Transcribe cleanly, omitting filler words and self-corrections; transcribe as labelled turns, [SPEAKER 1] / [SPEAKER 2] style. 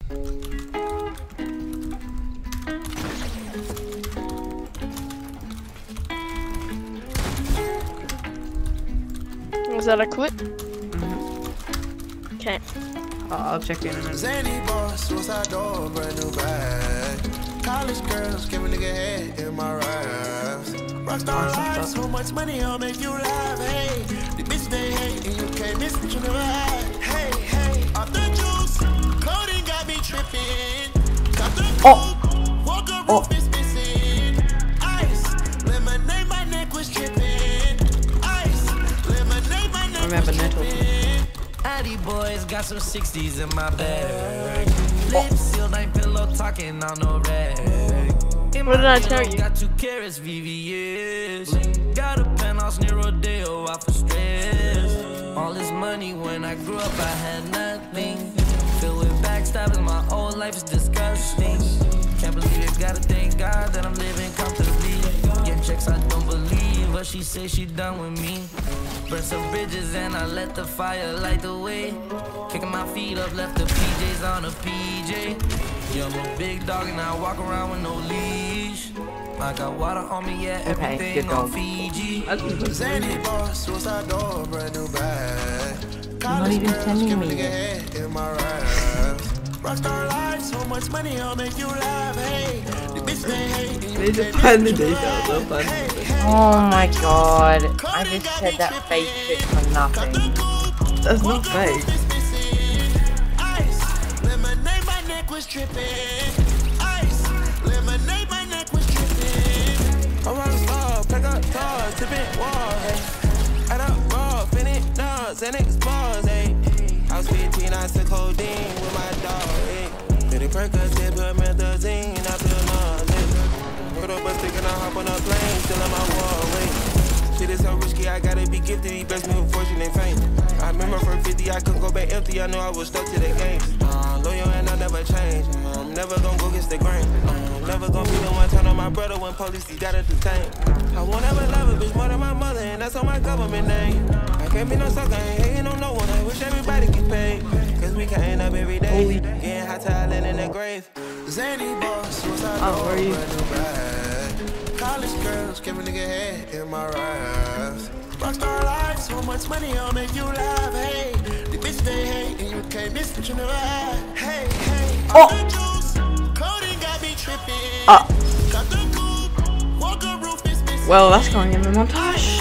[SPEAKER 1] Was that a quit? Okay.
[SPEAKER 2] I'll check in a minute.
[SPEAKER 3] Zany boss, suicide door, brand new bag. College girls, give a nigga head in my raps. Rockstar life, so much money, I'll make you laugh. Hey, the bitch they hate, and you can't miss what you never had. Hey, hey, off the juice, clothing got me tripping. Got the coupe, walker roof is missing. Ice, lemonade, my neck was tripping. Ice, lemonade, my neck was tripping.
[SPEAKER 4] Addy boys got some 60s in my bag. Lips sealed, ain't pillow talking on no rag.
[SPEAKER 1] What did I tell you?
[SPEAKER 4] Got 2 carats, VVS. Got a penthouse near Rodeo, out for stress. All this money when I grew up, I had nothing. Filled with backstabbing, my whole life is disgusting. Can't believe it, gotta thank God that I'm living comfortably. Getting checks I don't believe, but she says she done with me. Burn some bridges and I let the fire light the way. Kicking my feet up, left the PJs on a PJ. Yeah, I'm a big dog and I walk around with no leash. I got water on me, yeah, everything on Fiji.
[SPEAKER 3] Zany boss, suicide door, brand new bag.
[SPEAKER 2] Not even sending me.
[SPEAKER 3] In my raps. Rockstar life, so much money, I'll make you laugh. Hey, the bitch they hate.
[SPEAKER 2] Oh my god, I just said that fake shit for nothing.
[SPEAKER 5] That's not fake.
[SPEAKER 3] Ice, lemonade, my neck was tripping. Ice, lemonade, my neck was tripping. I'm on slow, pick up stars, tipping walls. Add up raw, finish nuts, and expose, hey. I was 15, I took codeine with my dog, hey. Did it Percocet, put methazine, I feel nauseous. Put up a stick and I hop on a plane, still on my wall, wait. Shit is so risky, I gotta be gifted, he blessed me with fortune and fame. I remember for 50, I couldn't go back empty, I knew I was stuck to the game. Loyal and I never change, I'm never gonna go against the grain. Never gonna be the one turn on my brother when police gotta detain. I won't ever love a bitch more than my mother, and that's on my government name. I can't be no sucker, I ain't hating on no one, I wish everybody get paid. Cause we can't up every day, getting hot talent in the grave. Zany boss, suicide door, brand new bag. College girls, give a nigga head in my raps. Rockstar life, so much money, I'll make you laugh. Hey, the bitch they hate, and you can't miss what you never had. Hey, hey, off the juice, clothing got me tripping. Got the coupe, walker roof is missing.
[SPEAKER 5] Well, that's going in the montage.